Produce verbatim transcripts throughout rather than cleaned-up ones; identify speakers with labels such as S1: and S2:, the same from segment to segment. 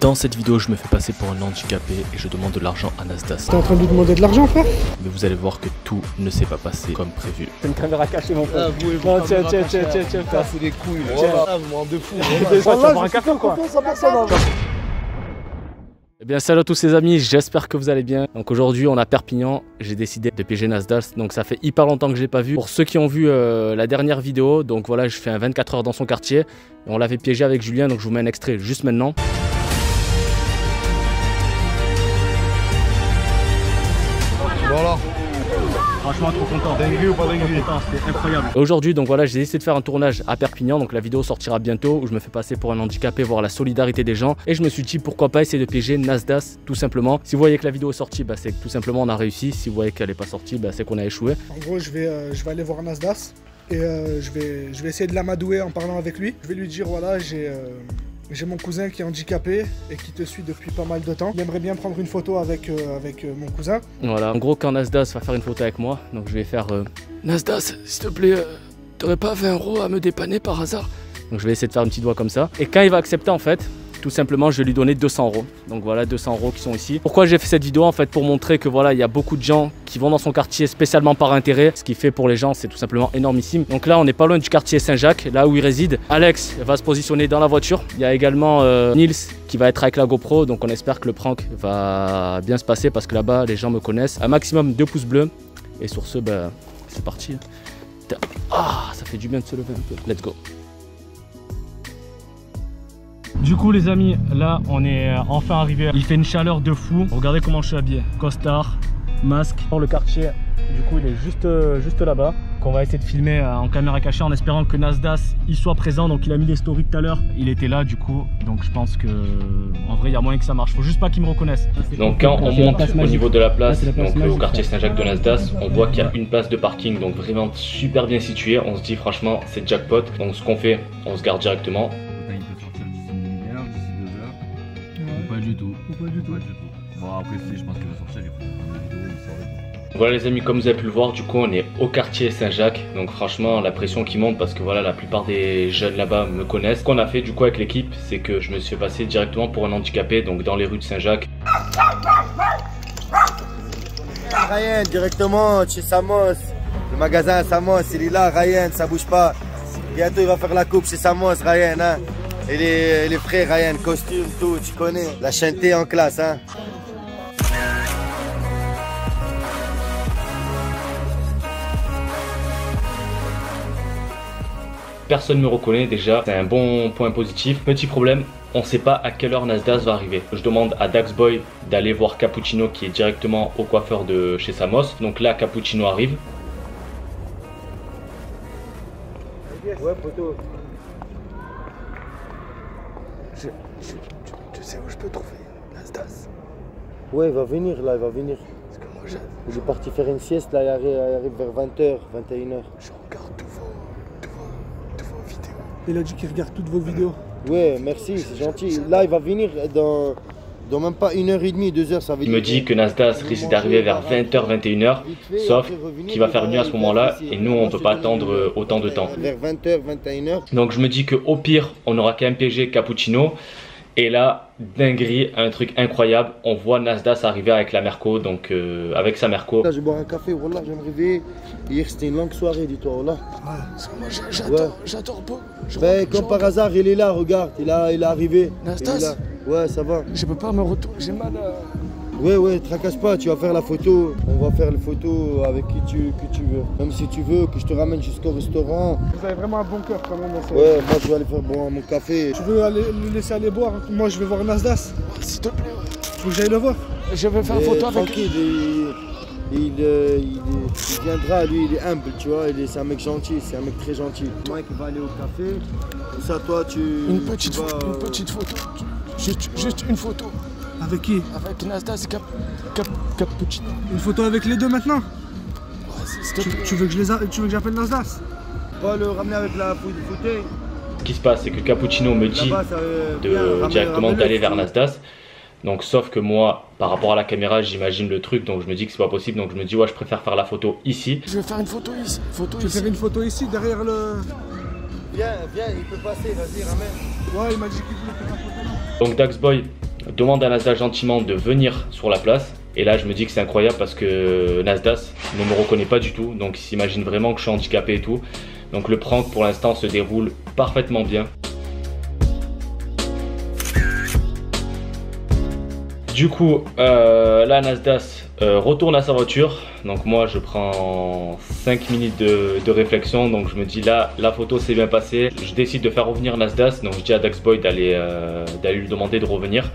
S1: Dans cette vidéo, je me fais passer pour un handicapé et je demande de l'argent à Nasdas.
S2: T'es en train de lui demander de l'argent, frère?
S1: Mais vous allez voir que tout ne s'est pas passé comme prévu.
S2: C'est une caméra cachée, mon frère.
S3: Ah, vous,
S2: non, tiens, tiens, tiens, tiens, tiens,
S3: tiens, fous des couilles.
S2: Tiens,
S3: ah, vous m'en de fou.
S2: Tu vas boire un café ou quoi?
S1: Eh bien salut à tous les amis, j'espère que vous allez bien. Donc aujourd'hui on est à Perpignan, j'ai décidé de piéger Nasdas. Donc ça fait hyper longtemps que je l'ai pas vu. Pour ceux qui ont vu euh, la dernière vidéo, donc voilà, je fais un vingt-quatre heures dans son quartier. Et on l'avait piégé avec Julien, donc je vous mets un extrait juste maintenant.
S3: Voilà.
S1: Franchement trop content.
S3: Dingue ou pas dingue?
S1: C'était incroyable. Aujourd'hui donc voilà, j'ai décidé de faire un tournage à Perpignan. Donc la vidéo sortira bientôt où je me fais passer pour un handicapé, voir la solidarité des gens. Et je me suis dit pourquoi pas essayer de piéger Nasdas tout simplement. Si vous voyez que la vidéo est sortie, bah, c'est que tout simplement on a réussi. Si vous voyez qu'elle n'est pas sortie, bah, c'est qu'on a échoué.
S2: En gros je vais, euh, je vais aller voir Nasdas et euh, je, vais, je vais essayer de l'amadouer en parlant avec lui. Je vais lui dire voilà j'ai... Euh... J'ai mon cousin qui est handicapé et qui te suit depuis pas mal de temps. Il aimerait bien prendre une photo avec, euh, avec euh, mon cousin.
S1: Voilà, en gros quand Nasdas va faire une photo avec moi, donc je vais faire euh, Nasdas, s'il te plaît, euh, t'aurais pas vingt euros à me dépanner par hasard? Donc je vais essayer de faire un petit doigt comme ça. Et quand il va accepter en fait, tout simplement je vais lui donner deux cents euros. Donc voilà, deux cents euros qui sont ici. Pourquoi j'ai fait cette vidéo en fait? Pour montrer que voilà, il y a beaucoup de gens qui vont dans son quartier spécialement par intérêt. Ce qui fait pour les gens, c'est tout simplement énormissime. Donc là, on n'est pas loin du quartier Saint-Jacques, là où il réside. Alex va se positionner dans la voiture. Il y a également euh, Nils qui va être avec la GoPro. Donc on espère que le prank va bien se passer parce que là-bas, les gens me connaissent. Un maximum deux pouces bleus. Et sur ce, bah, c'est parti. Ah, ça fait du bien de se lever un peu. Let's go. Du coup les amis, là on est enfin arrivé. Il fait une chaleur de fou. Regardez comment je suis habillé. Costard, masque. Le quartier, du coup il est juste, juste là-bas. On va essayer de filmer en caméra cachée en espérant que Nasdas y soit présent. Donc il a mis des stories tout à l'heure. Il était là du coup. Donc je pense que en vrai il y a moyen que ça marche. Faut juste pas qu'il me reconnaisse. Donc quand on monte au niveau de la place, donc au quartier Saint-Jacques de Nasdas, on voit qu'il y a une place de parking. Donc vraiment super bien située. On se dit franchement c'est jackpot. Donc ce qu'on fait, on se garde directement.
S3: Pas du tout.
S2: Pas du tout.
S3: Pas du tout. Bon après si je pense qu'il va sortir, il faut une vidéo, il sort et tout.
S1: Voilà les amis, comme vous avez pu le voir, du coup on est au quartier Saint-Jacques. Donc franchement la pression qui monte parce que voilà, la plupart des jeunes là-bas me connaissent. Ce qu'on a fait du coup avec l'équipe, c'est que je me suis passé directement pour un handicapé, donc dans les rues de Saint-Jacques.
S4: Ryan, directement chez Samos. Le magasin Samos, il est là, Ryan, ça bouge pas. Bientôt il va faire la coupe chez Samos, Ryan, hein. Et les, les frères Ryan, costume, tout, tu connais. La chanteuse en classe, hein.
S1: Personne ne me reconnaît déjà, c'est un bon point positif. Petit problème, on ne sait pas à quelle heure Nasdas va arriver. Je demande à Daxboy d'aller voir Cappuccino qui est directement au coiffeur de chez Samos. Donc là, Cappuccino arrive.
S4: Ouais, poteau.
S2: Je, je, tu, tu sais où je peux trouver Nasdas?
S4: Ouais, il va venir là, il va venir.
S2: Parce que moi j'ai...
S4: Il est parti faire une sieste là, il arrive, il arrive vers vingt heures, vingt et une heures.
S2: Je regarde tous vos, tous vos, tous vos vidéos. Il a dit qu'il regarde toutes vos vidéos.
S4: Ouais, merci, c'est gentil. Là, il va venir dans, dans même pas une heure et demie, deux heures, ça veut
S1: Il
S4: dire.
S1: me dit que Nasdas risque d'arriver vers vingt heures, vingt et une heures, sauf qu'il va faire nuit à ce moment-là et nous on ne peut pas attendre autant de temps.
S4: Vers vingt heures, vingt et une heures.
S1: Donc je me dis qu'au pire, on aura qu'à M P G Cappuccino. Et là, dinguerie, un truc incroyable, on voit Nasdas arriver avec la Merco, donc euh, avec sa Merco.
S4: Là, je bois un café, voilà, je vais me réveiller. Hier, c'était une longue soirée, dis-toi, voilà.
S2: Ouais, parce que moi j'adore, ouais. J'adore pas.
S4: Ben, comme par hasard, il est là, regarde, il, a, il est arrivé.
S2: Nasdas?
S4: Il est là. Ouais, ça va.
S2: Je peux pas me retourner, j'ai mal à...
S4: Ouais, ouais, tracasse pas, tu vas faire la photo. On va faire la photo avec qui tu, que tu veux. Même si tu veux que je te ramène jusqu'au restaurant.
S2: Vous avez vraiment un bon cœur quand même.
S4: Ouais, moi je vais aller faire boire mon café.
S2: Tu veux aller, le laisser aller boire? Moi je vais voir Nasdas. S'il te plaît. Tu veux que j'aille le voir? Je vais faire une photo avec lui.
S4: Il, il, euh, il, il viendra, lui il est humble, tu vois. C'est un mec gentil, c'est un mec très gentil. Mike va aller au café. Comme ça, toi tu.
S2: Une petite,
S4: tu vas,
S2: photo, une petite photo. Juste, juste une photo. Avec qui? Avec Nasdas et Cap, Cap, Cappuccino. Une photo avec les deux maintenant? Ouais, tu, tu veux que je les a, tu veux que j'appelle Nasdas?
S4: Pas le ramener avec la fauteuil.
S1: Ce qui se passe, c'est que Cappuccino me dit de directement d'aller vers Nasdas. Donc sauf que moi, par rapport à la caméra, j'imagine le truc, donc je me dis que c'est pas possible. Donc je me dis ouais, je préfère faire la photo ici.
S2: Je vais faire une photo ici. Photo tu ici. Faire une photo ici derrière le.
S4: Viens, viens, il peut passer, vas-y, ramène.
S2: Ouais, il m'a dit qu'il voulait faire la photo.
S1: Donc Daxboy demande à Nasdaq gentiment de venir sur la place. Et là je me dis que c'est incroyable parce que Nasdaq ne me reconnaît pas du tout, donc il s'imagine vraiment que je suis handicapé et tout. Donc le prank pour l'instant se déroule parfaitement bien. Du coup, euh, là Nasdaq euh, retourne à sa voiture. Donc moi je prends cinq minutes de, de réflexion. Donc je me dis là, la photo s'est bien passée. Je décide de faire revenir Nasdaq. Donc je dis à Daxboy d'aller euh, d'aller lui demander de revenir.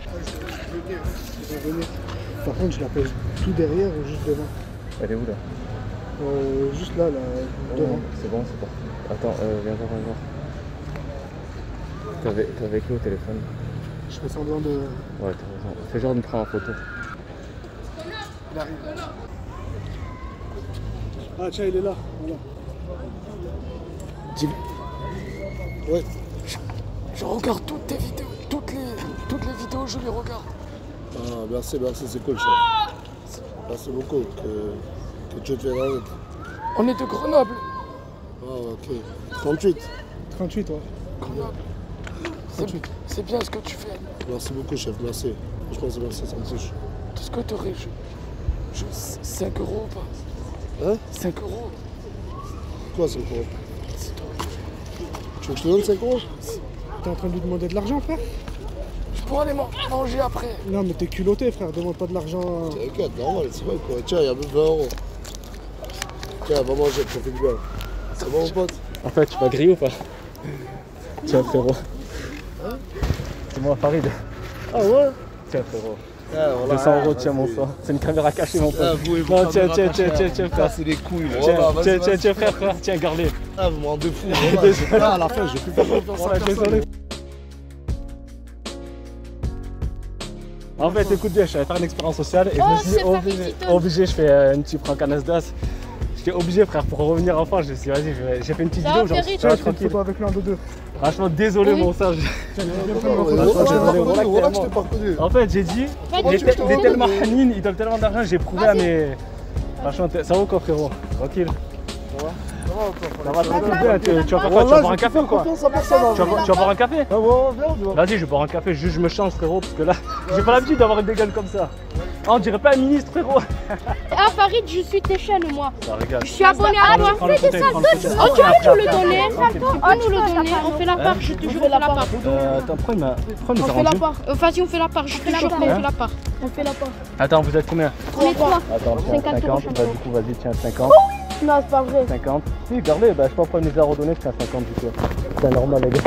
S2: Par contre, je la pèse tout derrière ou juste devant?
S1: Elle est où là?
S2: euh, Juste là, là devant.
S1: Oh, c'est bon, c'est parfait. Attends, euh, viens voir, viens voir. T'es avec lui au téléphone?
S2: Je fais semblant de...
S1: Ouais, t'as raison. Fais genre de me prendre en photo.
S2: Il arrive. Ah tiens, il est là. Voilà.
S1: Dis-lui.
S2: Ouais.
S1: Je, je regarde toutes tes vidéos, toutes les, toutes les vidéos, je les regarde.
S2: Ah, merci, merci, c'est cool, chef. Merci beaucoup que, que tu te fais avec.
S1: On est de Grenoble.
S2: Ah, ok. trente-huit. trente-huit, ouais.
S1: Grenoble. C'est bien ce que tu fais.
S2: Merci beaucoup, chef, merci. Franchement, c'est merci, ça me touche.
S1: Est-ce que tu aurais je, je, cinq euros ou pas?
S2: Hein?
S1: cinq euros.
S2: Quoi, cinq euros? Tu veux que je te donne cinq euros? T'es en train de lui demander de l'argent, frère?
S1: Je pourrais aller manger après.
S2: Non, mais t'es culotté, frère, demande pas de l'argent.
S4: T'inquiète, normal, c'est pas quoi. Tiens, il y a même vingt euros. Tiens, va manger, profite bien. C'est bon, mon pote?
S1: En fait, tu vas griller ou pas? Tiens, frérot. C'est moi, Farid.
S2: Ah ouais?
S1: Tiens, frérot.
S4: Ah, voilà,
S1: deux cents euros,
S4: ah,
S1: tiens, mon frère. C'est une caméra cachée, mon pote.
S4: Ah, vous et vos
S1: Non, tiens,
S4: caméras
S1: tiens, tiens,
S4: cachées,
S1: tiens,
S4: hein.
S1: tiens,
S4: Ça,
S1: frère.
S4: c'est des couilles.
S1: Tiens,
S4: Voilà, vas-y,
S1: tiens,
S4: vas-y,
S1: tiens, tiens,
S4: vas-y.
S1: frère, frère, tiens, garde-les.
S4: Ah, vous m'en de fou.
S1: Désolé.
S2: Là, à la fin, je vais plus faire confiance à
S1: Ouais,
S2: personne.
S1: désolé. En fait, écoute bien, je suis allé faire une expérience sociale et je me suis dit, obligé, obligé, je fais euh, un petit prank à Nasdaq. J'étais obligé, frère, pour revenir enfin. Je me suis dit, vas-y, j'ai fait une petite vidéo, genre,
S2: Tiens, je fais une
S1: tranquille.
S2: photo avec l'un de deux.
S1: Franchement, désolé, mon sage.
S2: Tiens, viens
S4: Oh,
S2: prendre ma
S4: ouais,
S2: photo.
S4: ouais,
S1: Attends,
S4: ouais,
S1: désolé,
S4: ouais,
S1: voilà,
S4: voilà que je t'ai
S1: clairement.
S4: pas reconnu.
S1: En fait, j'ai dit, il
S4: tu
S1: est,
S4: veux que je te
S1: il est tellement
S4: redonne, mais-
S1: hanine, il donne tellement d'argent, j'ai prouvé à mes. Franchement, t'es- ça va ou quoi, frérot? Tranquille. Ça va tranquille, bien. Tu, tu vas faire quoi? Tu vas boire un café ou quoi?
S4: Confiance à personne, hein.
S1: Tu vas, tu vas boire un café?
S4: Ah, bon, viens, viens.
S1: Vas-y, je vais boire un café, juste je me change, frérot, parce que là, j'ai pas l'habitude d'avoir des gueules comme ça. Ah, on dirait pas un ministre, frérot.
S5: Ah Farid, je suis tes chaînes moi.
S1: Ça regarde.
S5: Je suis abonné à toi.
S1: Prends le fauteuil, prends le fauteuil.
S5: Oh, tu veux nous le donner? Tu peux nous le donner? On fait la part, je te jure, on fait la part.
S1: Euh, attends, pourquoi il m'a pourquoi il nous
S5: On
S1: a
S5: fait la
S1: rendu?
S5: part. Euh, Vas-y, on fait la part, je te jure, on fait la part. On fait la part.
S1: Attends, vous êtes combien?
S5: On est trois.
S1: Attends, tiens,
S5: cinquante euros
S1: cinquante, bah du coup, vas-y, tiens, cinquante.
S5: Non, c'est pas vrai.
S1: cinquante. Si, gardez, bah je sais pas pourquoi il nous a redonné, je tiens cinquante du coup. C'est normal, les gars.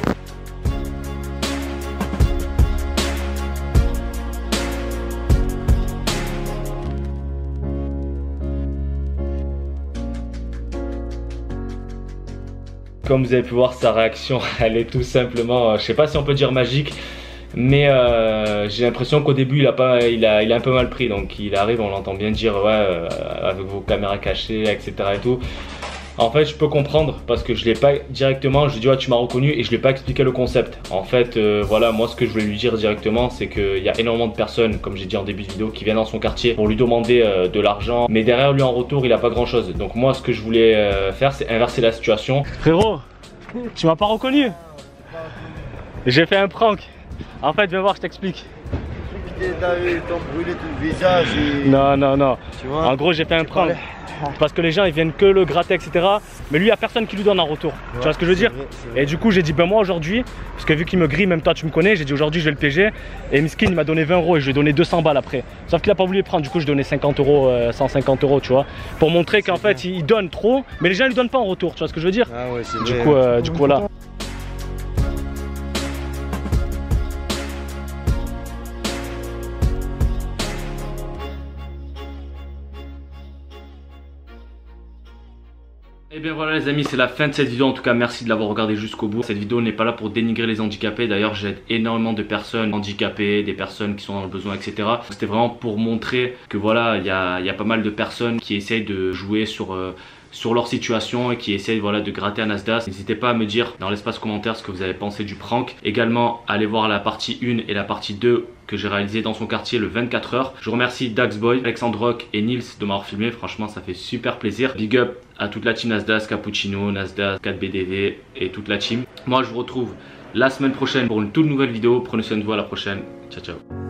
S1: Comme vous avez pu voir, sa réaction, elle est tout simplement, euh, je sais pas si on peut dire magique, mais euh, j'ai l'impression qu'au début il a pas, il a, il a un peu mal pris. Donc il arrive, on l'entend bien dire ouais, euh, avec vos caméras cachées, et cetera et tout. En fait, je peux comprendre parce que je l'ai pas directement. Je lui ai dit ouais, tu m'as reconnu et je lui ai pas expliqué le concept. En fait, euh, voilà, moi ce que je voulais lui dire directement, c'est qu'il y a énormément de personnes, comme j'ai dit en début de vidéo, qui viennent dans son quartier pour lui demander euh, de l'argent, mais derrière lui en retour, il a pas grand chose. Donc moi, ce que je voulais euh, faire, c'est inverser la situation. Frérot, tu m'as pas reconnu? J'ai fait un prank. En fait, viens voir, je t'explique.
S4: T'as vu, t'as brûlé tout le visage et...
S1: Non, non, non.
S4: Tu vois?
S1: En gros, j'ai fait un prank. Parce que les gens ils viennent que le gratter, et cetera. Mais lui, il n'y a personne qui lui donne en retour. Ouais, tu vois ce que je veux dire? Vrai, vrai. Et du coup, j'ai dit, ben moi aujourd'hui, parce que vu qu'il me grille, même toi tu me connais, j'ai dit aujourd'hui je vais le P G. Et Miskin il m'a donné vingt euros et je lui ai donné deux cents balles après. Sauf qu'il a pas voulu les prendre, du coup, je donnais cinquante euros, euh, cent cinquante euros, tu vois. Pour montrer qu'en fait, il donne trop, mais les gens ils lui donnent pas en retour, tu vois ce que je veux dire?
S4: Ah ouais, c'est
S1: du
S4: vrai.
S1: coup, euh, du coup, voilà. Et bien voilà les amis, c'est la fin de cette vidéo. En tout cas, merci de l'avoir regardé jusqu'au bout. Cette vidéo n'est pas là pour dénigrer les handicapés. D'ailleurs, j'aide énormément de personnes handicapées, des personnes qui sont dans le besoin, et cetera. C'était vraiment pour montrer que voilà, il y a, y a pas mal de personnes qui essayent de jouer sur... Euh, sur leur situation et qui essayent voilà, de gratter un Nasdaq. N'hésitez pas à me dire dans l'espace commentaire ce que vous avez pensé du prank. Également, allez voir la partie un et la partie deux que j'ai réalisé dans son quartier le vingt-quatre heures. Je remercie Daxboy, Alexandre Rock et Nils de m'avoir filmé. Franchement, ça fait super plaisir. Big up à toute la team Nasdaq, Cappuccino, Nasdaq, quatre B D V et toute la team. Moi, je vous retrouve la semaine prochaine pour une toute nouvelle vidéo. Prenez soin de vous, à la prochaine. Ciao, ciao.